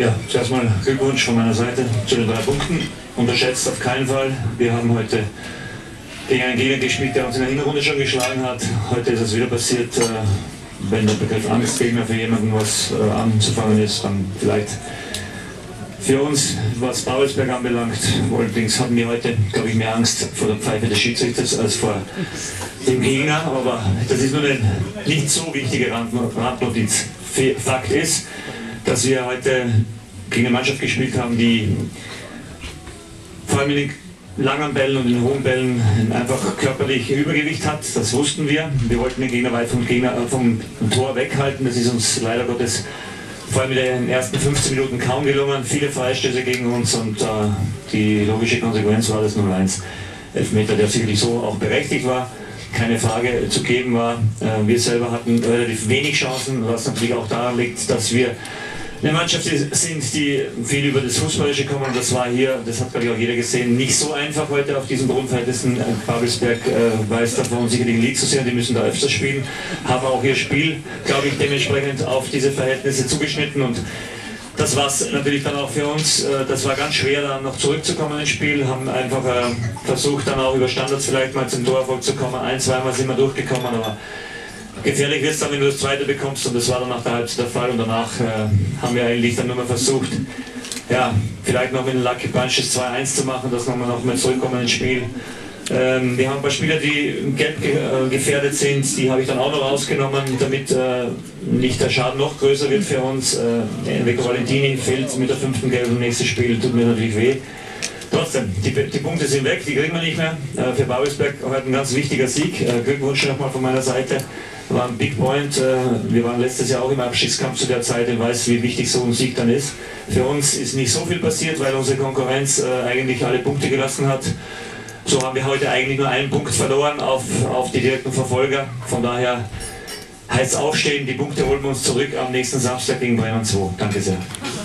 Ja, zuerst mal Glückwunsch von meiner Seite zu den 3 Punkten. Unterschätzt auf keinen Fall. Wir haben heute gegen einen Gegner gespielt, der uns in der Hinrunde schon geschlagen hat. Heute ist es wieder passiert. Wenn der Begriff Angstgegner für jemanden was anzufangen ist, dann vielleicht für uns, was Babelsberg anbelangt. Allerdings hatten wir heute, glaube ich, mehr Angst vor der Pfeife des Schiedsrichters als vor dem Gegner. Aber das ist nur eine nicht so wichtige Randnotiz. Fakt ist, dass wir heute gegen eine Mannschaft gespielt haben, die vor allem in den langen Bällen und in den hohen Bällen einfach körperlich Übergewicht hat. Das wussten wir. Wir wollten den Gegner weit vom Tor weghalten. Das ist uns leider Gottes vor allem in den ersten 15 Minuten kaum gelungen. Viele Freistöße gegen uns und die logische Konsequenz war das 0-1. Elfmeter, der sicherlich so auch berechtigt war, keine Frage zu geben war. Wir selber hatten relativ wenig Chancen, was natürlich auch daran liegt, dass wir eine Mannschaft sind, die viel über das Fußballische kommen. Und das war hier, das hat glaube ich auch jeder gesehen, nicht so einfach heute auf diesen Bodenverhältnissen. Babelsberg weiß davon sicherlich ein Lied zu sehen, die müssen da öfters spielen. Haben auch ihr Spiel, glaube ich, dementsprechend auf diese Verhältnisse zugeschnitten. Und das war es natürlich dann auch für uns. Das war ganz schwer, dann noch zurückzukommen ins Spiel. Haben einfach versucht, dann auch über Standards vielleicht mal zum Torerfolg zu kommen. 1-2 sind wir durchgekommen, aber gefährlich wird es dann, wenn du das zweite bekommst, und das war dann nach der Halbzeit der Fall. Und danach haben wir eigentlich dann nur mal versucht, ja, vielleicht noch mit einem Lucky Punch das 2-1 zu machen, dass wir noch mal zurückkommen ins Spiel. Wir haben ein paar Spieler, die gelb gefährdet sind, die habe ich dann auch noch rausgenommen, damit nicht der Schaden noch größer wird für uns. Enrico Valentini fehlt mit der 5. Gelb im nächsten Spiel, tut mir natürlich weh. Trotzdem, die Punkte sind weg, die kriegen wir nicht mehr. Für Babelsberg heute ein ganz wichtiger Sieg. Glückwunsch nochmal von meiner Seite. War ein Big Point. Wir waren letztes Jahr auch im Abstiegskampf zu der Zeit und weiß, wie wichtig so ein Sieg dann ist. Für uns ist nicht so viel passiert, weil unsere Konkurrenz eigentlich alle Punkte gelassen hat. So haben wir heute eigentlich nur einen Punkt verloren auf die direkten Verfolger. Von daher heißt es aufstehen, die Punkte holen wir uns zurück am nächsten Samstag gegen Bremen 2. Danke sehr.